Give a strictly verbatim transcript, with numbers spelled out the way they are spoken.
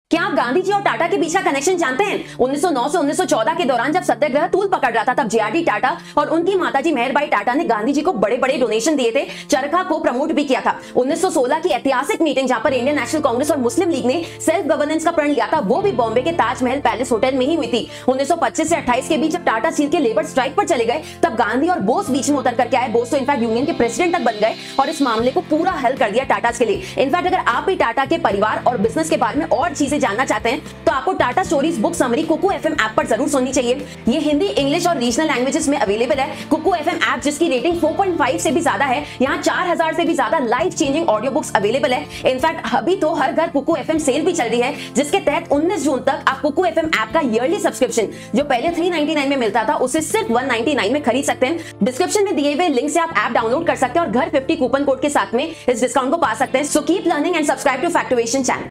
क्या आप गांधी जी और टाटा के बीच का कनेक्शन जानते हैं? उन्नीस सौ नौ से उन्नीस सौ चौदह के दौरान जब सत्याग्रह तूल पकड़ रहा था, तब जेआरडी टाटा और उनकी माताजी मेहरबाई टाटा ने गांधी जी को बड़े बड़े डोनेशन दिए थे। चरखा को प्रमोट भी किया था। उन्नीस सौ सोलह की ऐतिहासिक मीटिंग जहां पर इंडियन नेशनल कांग्रेस और मुस्लिम लीग ने सेल्फ गवर्नेंस का प्रण लिया था, वो भी बॉम्बे के ताजमहल पैलेस होटल में ही हुई थी। उन्नीस सौ पच्चीस से अट्ठाईस के बीच जब टाटा स्टील के लेबर स्ट्राइक पर चले गए, तब गांधी और बोस बीच में उतर करके आए। बोस तो इनफैक्ट यूनियन के प्रेसिडेंट तक बन गए और इस मामले को पूरा हल कर दिया टाटा के लिए। इनफैक्ट अगर आप भी टाटा के परिवार और बिजनेस के बारे में और चीजें जानना चाहते हैं तो आपको Tata stories book summary Kuku FM app पर जरूर सुननी चाहिए। ये हिंदी, इंग्लिश और रीजनल लैंग्वेजेस में अवेलेबल है। कुकू एफएम ऐप जिसकी रेटिंग चार पॉइंट पाँच से भी ज्यादा है, यहाँ चार हज़ार से भी ज्यादा life changing audio books available है। इनफैक्ट अभी तो हर घर कुकू एफएम सेल भी चल रही है, जिसके तहत उन्नीस जून तक आप कुकू एफएम ऐप का ईयरली सब्सक्रिप्शन जो पहले तीन सौ निन्यानवे में मिलता था, उसे सिर्फ एक सौ निन्यानवे में खरीद सकते हैं। डिस्क्रिप्शन में दिए हुए लिंक से आप ऐप डाउनलोड कर सकते हैं और घर पचास कूपन कोड के साथ में इस डिस्काउंट को पा सकते हैं। So keep learning and subscribe to Factovation channel.